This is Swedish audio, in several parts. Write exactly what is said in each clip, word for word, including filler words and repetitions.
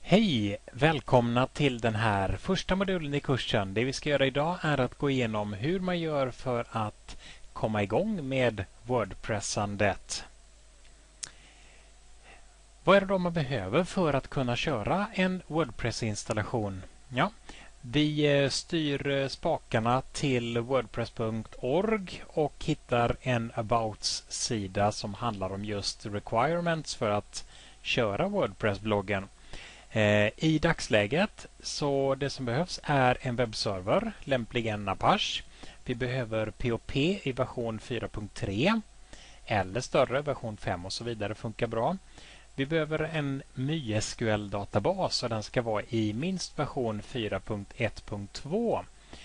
Hej! Välkomna till den här första modulen i kursen. Det vi ska göra idag är att gå igenom hur man gör för att komma igång med Wordpressandet. Vad är det då man behöver för att kunna köra en Wordpress-installation? Ja, vi styr spakarna till wordpress punkt org och hittar en About-sida som handlar om just requirements för att köra Wordpress-bloggen. I dagsläget så det som behövs är en webbserver, lämpligen Apache. Vi behöver P O P i version fyra punkt tre eller större, version fem och så vidare funkar bra. Vi behöver en MySQL-databas och den ska vara i minst version fyra punkt ett punkt två.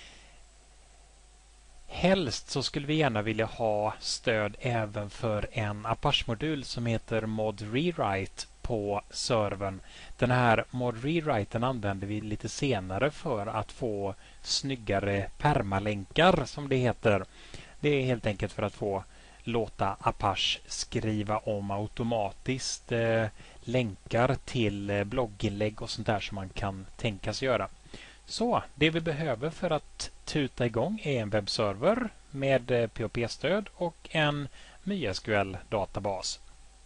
Helst så skulle vi gärna vilja ha stöd även för en Apache-modul som heter Mod Rewrite på servern. Den här Mod Rewriten använder vi lite senare för att få snyggare permalänkar som det heter. Det är helt enkelt för att få låta Apache skriva om automatiskt eh, länkar till eh, blogginlägg och sånt där som man kan tänkas göra. Så det vi behöver för att tuta igång är en webbserver med eh, P O P-stöd och en MySQL-databas.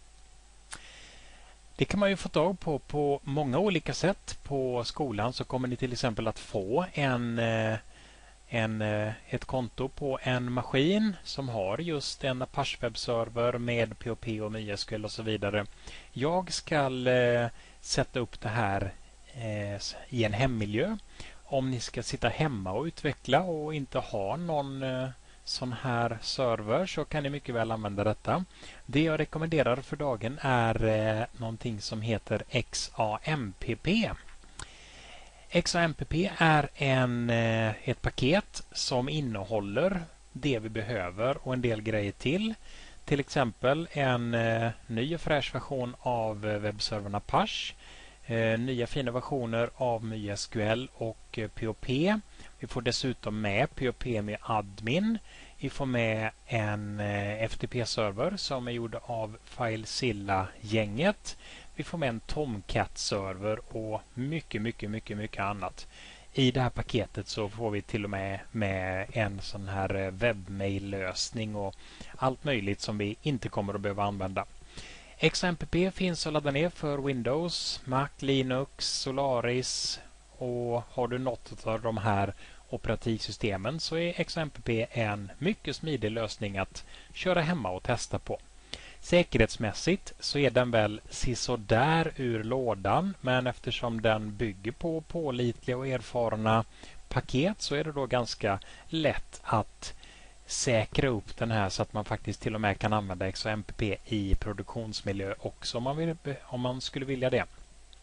Det kan man ju få tag på på många olika sätt. På skolan så kommer ni till exempel att få en, en, ett konto på en maskin som har just en Apache-webbserver med P O P och MySQL och så vidare. Jag ska sätta upp det här i en hemmiljö. Om ni ska sitta hemma och utveckla och inte ha någon sån här server så kan ni mycket väl använda detta. Det jag rekommenderar för dagen är eh, någonting som heter X A M P P. X A M P P är en, eh, ett paket som innehåller det vi behöver och en del grejer till. Till exempel en eh, ny och fräsch version av webbservern Apache. Eh, nya fina versioner av MySQL och eh, P O P. Vi får dessutom med P O P med admin. Vi får med en eh, F T P-server som är gjord av FileZilla-gänget. Vi får med en Tomcat-server och mycket, mycket, mycket, mycket annat. I det här paketet så får vi till och med med en sån här webbmail-lösning och allt möjligt som vi inte kommer att behöva använda. X A M P P finns att ladda ner för Windows, Mac, Linux, Solaris och har du något av de här operativsystemen så är X A M P P en mycket smidig lösning att köra hemma och testa på. Säkerhetsmässigt så är den väl sisådär ur lådan, men eftersom den bygger på pålitliga och erfarna paket så är det då ganska lätt att säkra upp den här så att man faktiskt till och med kan använda X A M P P i produktionsmiljö också om man, vill, om man skulle vilja det.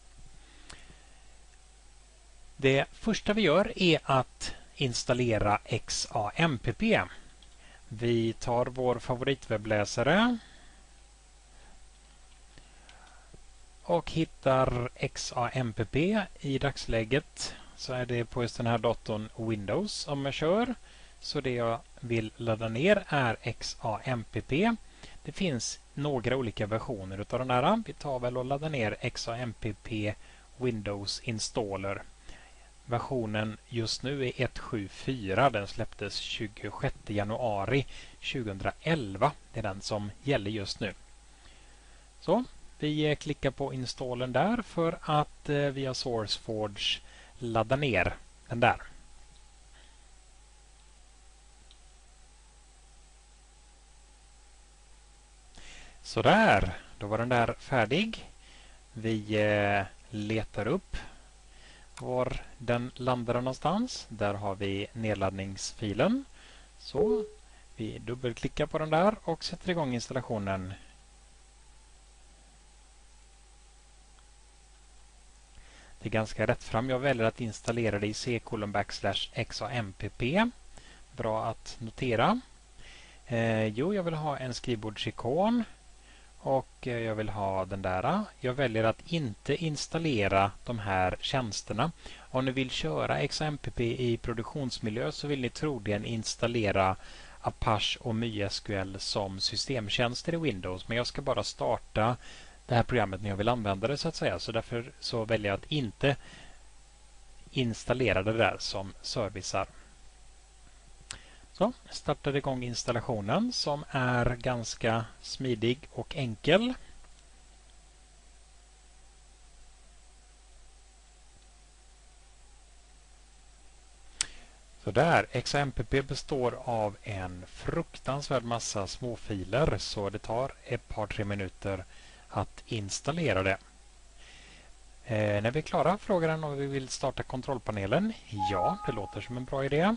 Det första vi gör är att installera X A M P P. Vi tar vår favoritwebbläsare och hittar X A M P P. I dagsläget så är det på just den här datorn Windows som jag kör. Så det jag vill ladda ner är X A M P P. Det finns några olika versioner av den här. Vi tar väl och laddar ner X A M P P Windows Installer. Versionen just nu är ett punkt sju fyra. Den släpptes tjugosjätte januari tjugoelva. Det är den som gäller just nu. Så, vi klickar på installen där för att eh, via SourceForge ladda ner den där. Så där, då var den där färdig. Vi eh, letar upp var den landar någonstans. Där har vi nedladdningsfilen. Så vi dubbelklickar på den där och sätter igång installationen. Det är ganska rätt fram. Jag väljer att installera det i c colon backslash X A M P P. Bra att notera. Eh, jo, jag vill ha en skrivbordsikon. Och jag vill ha den där. Jag väljer att inte installera de här tjänsterna. Om ni vill köra X A M P P i produktionsmiljö så vill ni troligen installera Apache och MySQL som systemtjänster i Windows. Men jag ska bara starta det här programmet när jag vill använda det så att säga. Så därför så väljer jag att inte installera det där som servicer. Så startar igång installationen som är ganska smidig och enkel. Så där, X A M P P består av en fruktansvärd massa småfiler så det tar ett par tre minuter att installera det. Eh, när vi är klara frågar den om vi vill starta kontrollpanelen. Ja, det låter som en bra idé.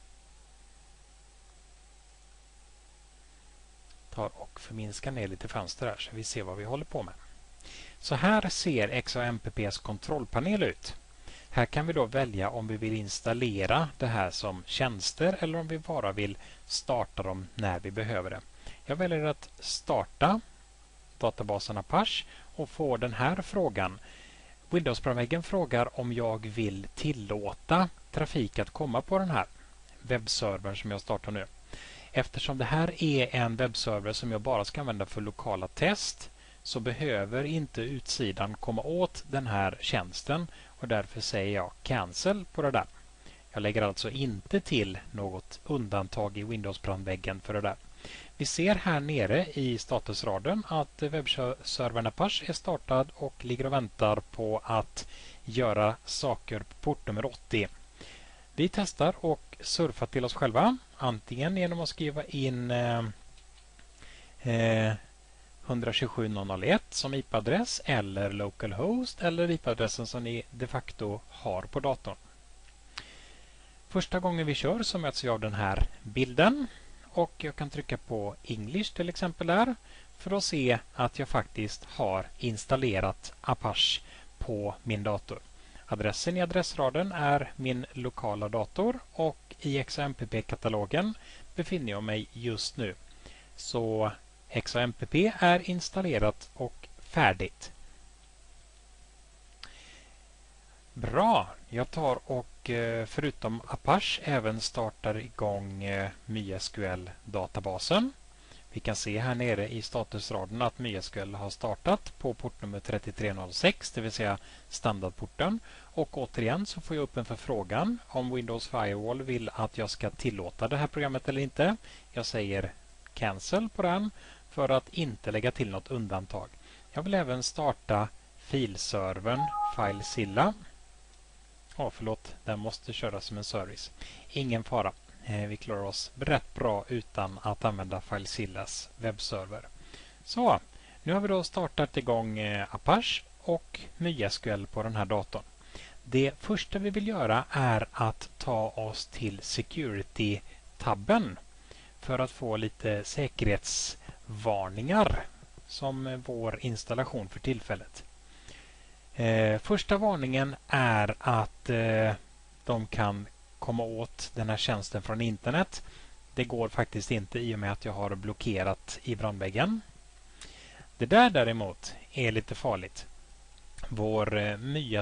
Tar och förminskar ner lite fönster här så vi ser vad vi håller på med. Så här ser X A M P P:s kontrollpanel ut. Här kan vi då välja om vi vill installera det här som tjänster eller om vi bara vill starta dem när vi behöver det. Jag väljer att starta databasen Apache och får den här frågan. Windows-programväggen frågar om jag vill tillåta trafik att komma på den här webbservern som jag startar nu. Eftersom det här är en webbserver som jag bara ska använda för lokala test så behöver inte utsidan komma åt den här tjänsten och därför säger jag cancel på det där. Jag lägger alltså inte till något undantag i Windows-brandväggen för det där. Vi ser här nere i statusraden att webbservern Apache är startad och ligger och väntar på att göra saker på port nummer åttio. Vi testar och surfar till oss själva, antingen genom att skriva in eh, eh, ett ett sju noll noll ett som I P-adress eller localhost eller I P-adressen som ni de facto har på datorn. Första gången vi kör så möts vi av den här bilden och jag kan trycka på English till exempel där för att se att jag faktiskt har installerat Apache på min dator. Adressen i adressraden är min lokala dator och i X A M P P-katalogen befinner jag mig just nu. Så X A M P P är installerat och färdigt. Bra, jag tar och förutom Apache även startar igång MySQL-databasen. Vi kan se här nere i statusraden att MySQL har startat på portnummer tre tre noll sex, det vill säga standardporten. Och återigen så får jag upp en förfrågan om Windows Firewall vill att jag ska tillåta det här programmet eller inte. Jag säger cancel på den för att inte lägga till något undantag. Jag vill även starta filservern FileZilla. Ja, förlåt, den måste köras som en service. Ingen fara. Vi klarar oss rätt bra utan att använda FileZillas webbserver. Så, nu har vi då startat igång Apache och MySQL på den här datorn. Det första vi vill göra är att ta oss till Security-tabben för att få lite säkerhetsvarningar som vår installation för tillfället. Eh, första varningen är att eh, de kan komma åt den här tjänsten från internet. Det går faktiskt inte i och med att jag har blockerat i brandväggen. Det där däremot är lite farligt. Vår eh,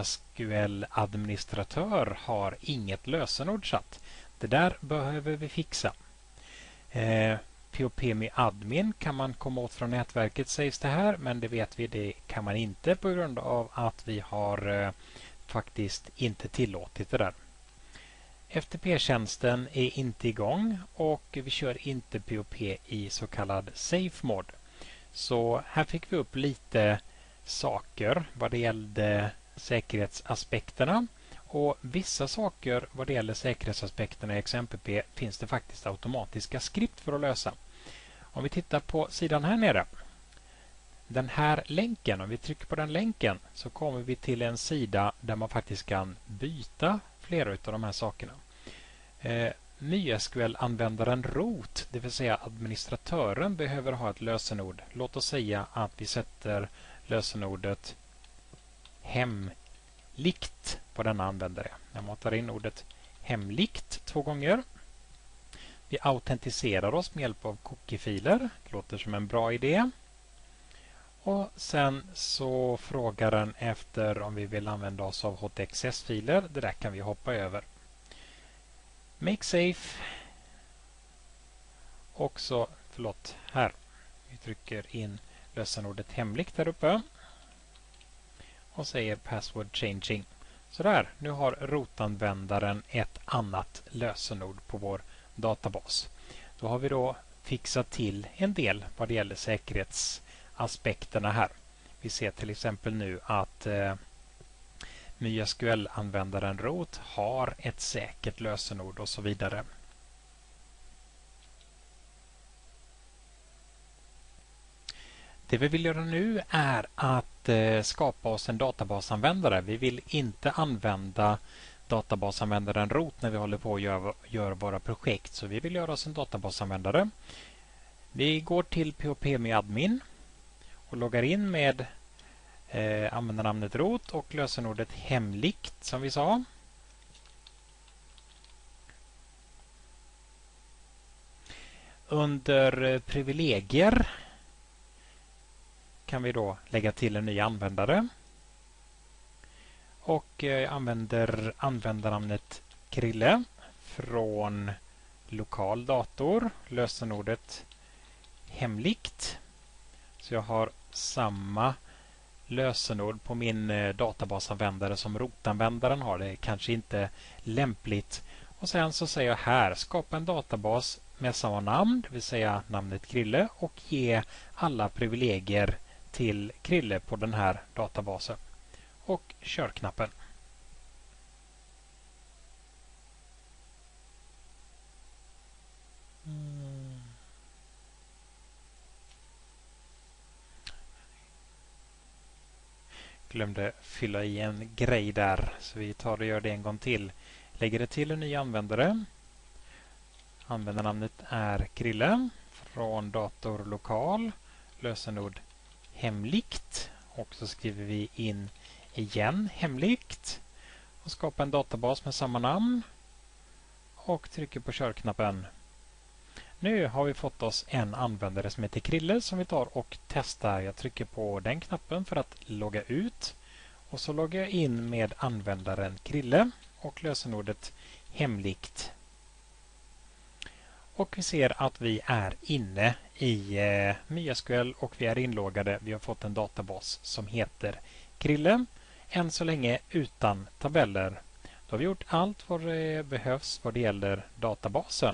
MySQL-administratör har inget lösenord satt. Det där behöver vi fixa. Eh, P O P med admin kan man komma åt från nätverket sägs det här, men det vet vi det kan man inte på grund av att vi har eh, faktiskt inte tillåtit det där. F T P-tjänsten är inte igång och vi kör inte P O P i så kallad safe mode. Så här fick vi upp lite saker vad det gällde säkerhetsaspekterna. Och vissa saker vad det gäller säkerhetsaspekterna i X A M P P finns det faktiskt automatiska skript för att lösa. Om vi tittar på sidan här nere. Den här länken, om vi trycker på den länken så kommer vi till en sida där man faktiskt kan byta flera av de här sakerna. Eh, MySQL-användaren root, det vill säga administratören, behöver ha ett lösenord. Låt oss säga att vi sätter lösenordet hemligt på denna användare. Jag matar in ordet hemligt två gånger. Vi autentiserar oss med hjälp av cookie-filer. Det låter som en bra idé. Och sen så frågar den efter om vi vill använda oss av H T X S-filer. Det där kan vi hoppa över. Make safe. Och så, förlåt, här. Vi trycker in lösenordet hemligt där uppe. och säger password changing. Så där, nu har rotanvändaren ett annat lösenord på vår databas. Då har vi då fixat till en del vad det gäller säkerhetsaspekterna här. Vi ser till exempel nu att eh, MySQL-användaren root har ett säkert lösenord och så vidare. Det vi vill göra nu är att eh, skapa oss en databasanvändare. Vi vill inte använda databasanvändaren root när vi håller på att göra, göra våra projekt. Så vi vill göra oss en databasanvändare. Vi går till P H P med admin och loggar in med eh, användarnamnet root och lösenordet hemligt som vi sa. Under eh, privilegier kan vi då lägga till en ny användare. Och eh, använder användarnamnet Krille från lokal dator. Lösenordet hemligt. Så jag har samma lösenord på min eh, databasanvändare som rotanvändaren har. Det är kanske inte lämpligt. Och sen så säger jag här, skapa en databas med samma namn, det vill säga namnet Krille, och ge alla privilegier till Krille på den här databasen. Och kör-knappen. Mm. Glömde fylla i en grej där, så vi tar och gör det en gång till. Lägger det till en ny användare. Användarnamnet är Krille från dator lokal. Lösenord hemligt. Och så skriver vi in igen hemligt. Och skapar en databas med samma namn. Och trycker på kör-knappen. Nu har vi fått oss en användare som heter Krille som vi tar och testar. Jag trycker på den knappen för att logga ut. Och så loggar jag in med användaren Krille och lösenordet hemligt. Och vi ser att vi är inne i eh, MySQL och vi är inloggade. Vi har fått en databas som heter Krille. Än så länge utan tabeller. Då har vi gjort allt vad det behövs vad det gäller databasen.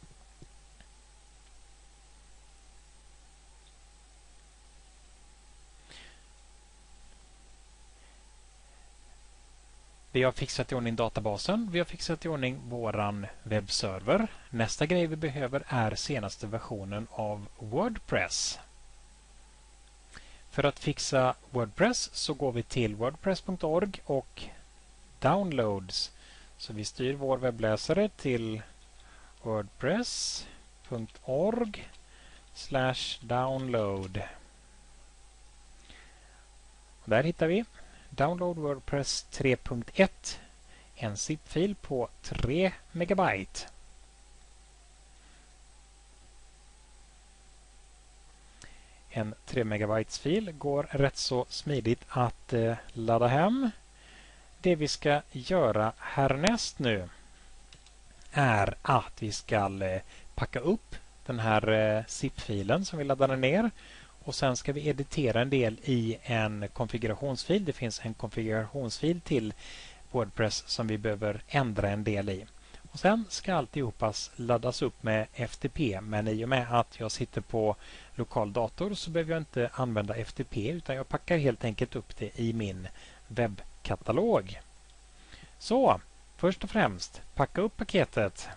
Vi har fixat i ordning databasen. Vi har fixat i ordning våran webbserver. Nästa grej vi behöver är senaste versionen av WordPress. För att fixa WordPress så går vi till wordpress punkt org och downloads. Så vi styr vår webbläsare till wordpress punkt org slash download. Och där hittar vi Download WordPress tre punkt ett, en zip-fil på tre megabyte. En tre megabytes fil går rätt så smidigt att eh, ladda hem. Det vi ska göra härnäst nu är att vi ska eh, packa upp den här eh, zip-filen som vi laddade ner. Och sen ska vi editera en del i en konfigurationsfil. Det finns en konfigurationsfil till WordPress som vi behöver ändra en del i. Och sen ska alltihopas laddas upp med F T P. Men i och med att jag sitter på lokal dator så behöver jag inte använda F T P utan jag packar helt enkelt upp det i min webbkatalog. Så, först och främst, packa upp paketet.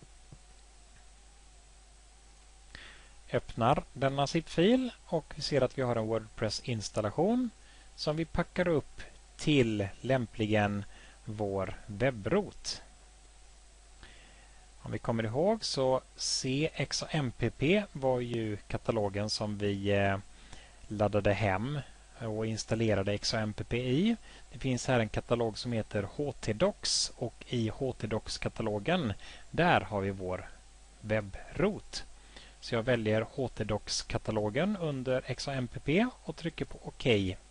Öppnar denna zip-fil och vi ser att vi har en WordPress-installation som vi packar upp till lämpligen vår webbrot. Om vi kommer ihåg så C X A M P P var ju katalogen som vi eh, laddade hem och installerade X A M P P i. Det finns här en katalog som heter H T Docs och i H T Docs-katalogen där har vi vår webbrot. Så jag väljer H T Docs-katalogen under X A M P P och trycker på OK.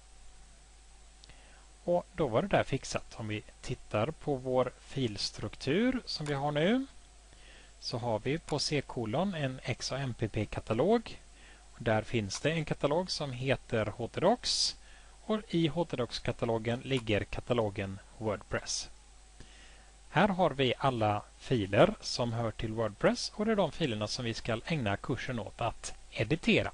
Och då var det där fixat. Om vi tittar på vår filstruktur som vi har nu så har vi på C-kolon en X A M P P-katalog. Där finns det en katalog som heter H T Docs och i htdocs-katalogen ligger katalogen WordPress. Här har vi alla filer som hör till WordPress och det är de filerna som vi ska ägna kursen åt att editera.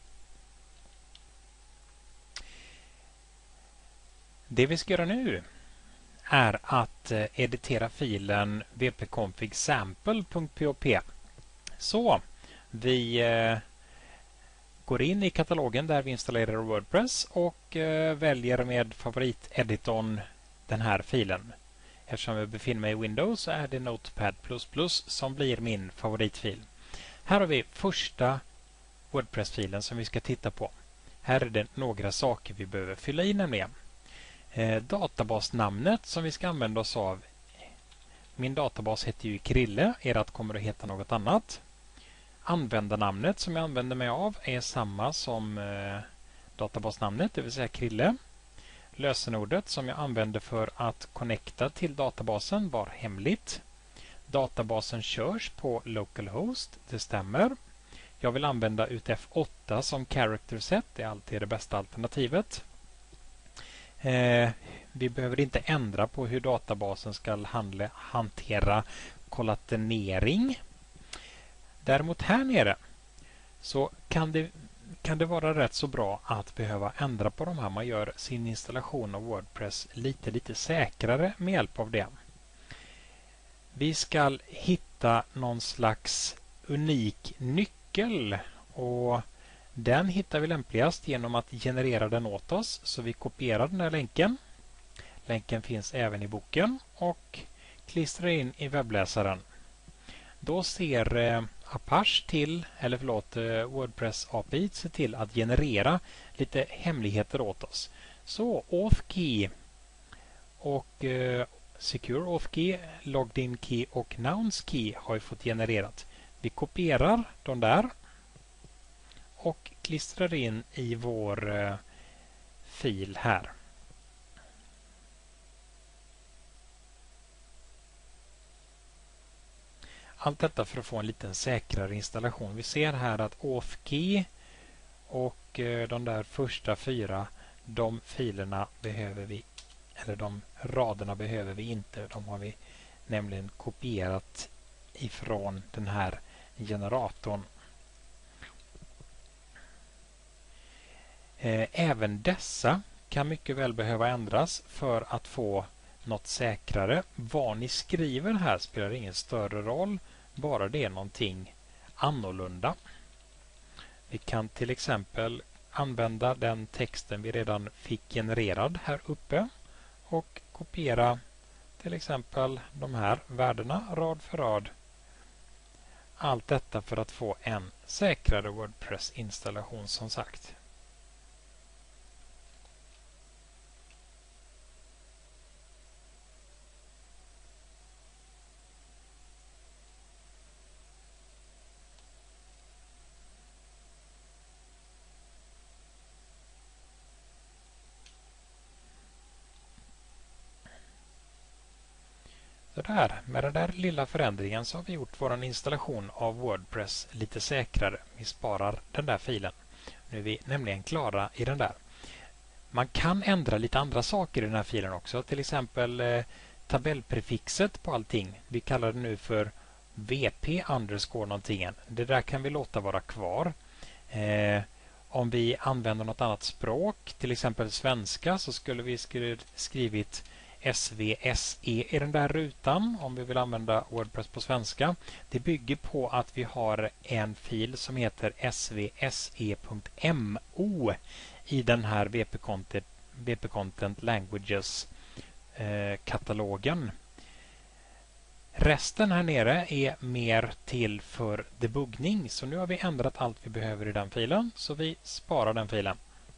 Det vi ska göra nu är att editera filen wp-config sample punkt p o p. Så vi eh, går in i katalogen där vi installerar WordPress och eh, väljer med favoriteditorn den här filen. Eftersom jag befinner mig i Windows så är det Notepad plus plus som blir min favoritfil. Här har vi första WordPress-filen som vi ska titta på. Här är det några saker vi behöver fylla i nämligen. Eh, databasnamnet som vi ska använda oss av. Min databas heter ju Krille, ert kommer att heta något annat. Användarnamnet som jag använder mig av är samma som eh, databasnamnet, det vill säga Krille. Lösenordet som jag använder för att connecta till databasen var hemligt. Databasen körs på localhost, det stämmer. Jag vill använda U T F åtta som character set, det är alltid det bästa alternativet. Eh, vi behöver inte ändra på hur databasen ska handla, hantera kollatenering. Däremot här nere så kan det, kan det vara rätt så bra att behöva ändra på de här. Man gör sin installation av WordPress lite, lite säkrare med hjälp av det. Vi ska hitta någon slags unik nyckel och den hittar vi lämpligast genom att generera den åt oss. Så vi kopierar den här länken. Länken finns även i boken och klistrar in i webbläsaren. Då ser eh, Apache till, eller förlåt, eh, WordPress A P I ser till att generera lite hemligheter åt oss. Så auth key och eh, secure auth key, logged in key och nouns key har vi fått genererat. Vi kopierar de där och klistrar in i vår eh, fil här. Allt detta för att få en liten säkrare installation. Vi ser här att auth key och eh, de där första fyra, de filerna behöver vi, eller de raderna behöver vi inte. De har vi nämligen kopierat ifrån den här generatorn. Även dessa kan mycket väl behöva ändras för att få något säkrare. Vad ni skriver här spelar ingen större roll, bara det är någonting annorlunda. Vi kan till exempel använda den texten vi redan fick genererad här uppe och kopiera till exempel de här värdena rad för rad. Allt detta för att få en säkrare WordPress-installation som sagt. Där, med den där lilla förändringen så har vi gjort vår installation av WordPress lite säkrare. Vi sparar den där filen. Nu är vi nämligen klara i den där. Man kan ändra lite andra saker i den här filen också. Till exempel eh, tabellprefixet på allting. Vi kallar det nu för vp underscore någonting. Det där kan vi låta vara kvar. Eh, om vi använder något annat språk, till exempel svenska, så skulle vi skri- skrivit S V S E i den där rutan om vi vill använda WordPress på svenska. Det bygger på att vi har en fil som heter S V S E punkt M O i den här W P Content, W P Content Languages eh, katalogen. Resten här nere är mer till för debuggning, så nu har vi ändrat allt vi behöver i den filen, så vi sparar den filen.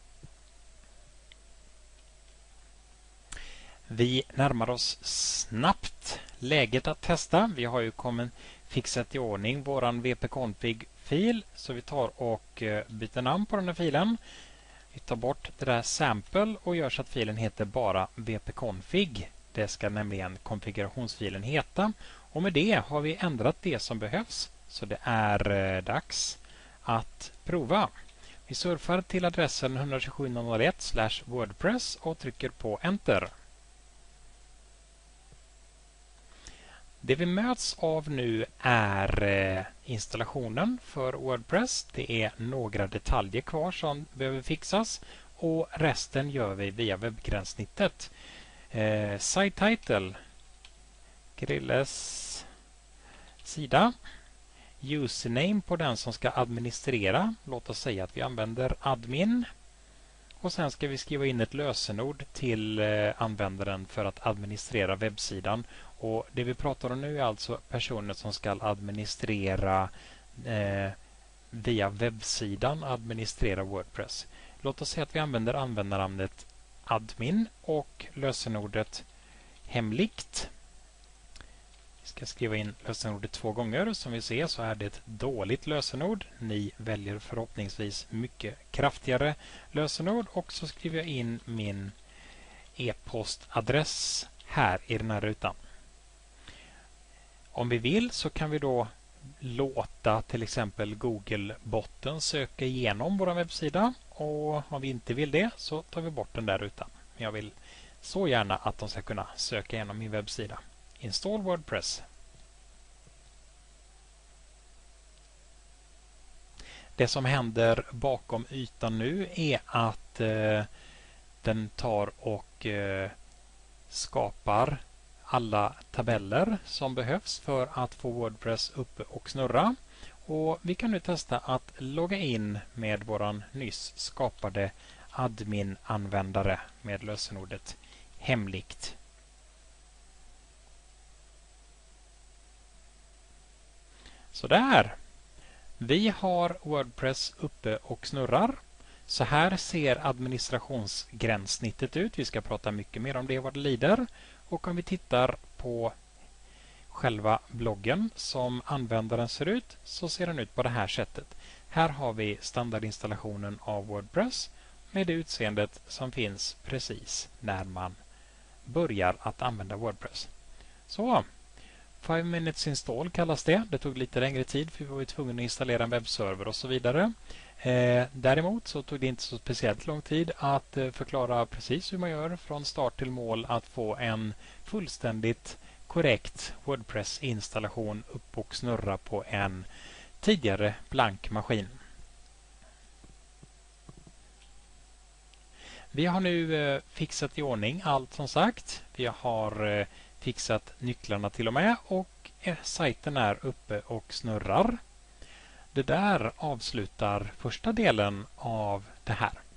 Vi närmar oss snabbt läget att testa. Vi har ju kommit fixat i ordning våran W P-config-fil, så vi tar och byter namn på den här filen. Vi tar bort det där sample och gör så att filen heter bara W P-config. Det ska nämligen konfigurationsfilen heta. Och med det har vi ändrat det som behövs. Så det är dags att prova. Vi surfar till adressen ett sju sju noll noll ett slash wordpress och trycker på Enter. Det vi möts av nu är eh, installationen för WordPress. Det är några detaljer kvar som behöver fixas och resten gör vi via webbgränssnittet. Eh, site title, Grilles sida, username på den som ska administrera. Låt oss säga att vi använder admin. Och sen ska vi skriva in ett lösenord till eh, användaren för att administrera webbsidan. Och det vi pratar om nu är alltså personer som ska administrera eh, via webbsidan, administrera WordPress. Låt oss säga att vi använder användarnamnet admin och lösenordet hemligt. Vi ska skriva in lösenordet två gånger. Som vi ser så är det ett dåligt lösenord. Ni väljer förhoppningsvis mycket kraftigare lösenord. Och så skriver jag in min e-postadress här i den här rutan. Om vi vill så kan vi då låta till exempel Google-botten söka igenom vår webbsida. Och om vi inte vill det så tar vi bort den där rutan. Men jag vill så gärna att de ska kunna söka igenom min webbsida. Install WordPress. Det som händer bakom ytan nu är att eh, den tar och eh, skapar alla tabeller som behövs för att få WordPress uppe och snurra. Och vi kan nu testa att logga in med våran nyss skapade admin-användare med lösenordet hemligt. Så där. Vi har WordPress uppe och snurrar. Så här ser administrationsgränssnittet ut. Vi ska prata mycket mer om det vad det lider. Och om vi tittar på själva bloggen som användaren ser ut så ser den ut på det här sättet. Här har vi standardinstallationen av WordPress med det utseendet som finns precis när man börjar att använda WordPress. Så, five minutes install kallas det. Det tog lite längre tid för vi var tvungna att installera en webbserver och så vidare. Eh, däremot så tog det inte så speciellt lång tid att eh, förklara precis hur man gör från start till mål att få en fullständigt korrekt WordPress-installation upp och snurra på en tidigare blank maskin. Vi har nu eh, fixat i ordning allt som sagt. Vi har eh, fixat nycklarna till och med och eh, sajten är uppe och snurrar. Det där avslutar första delen av det här.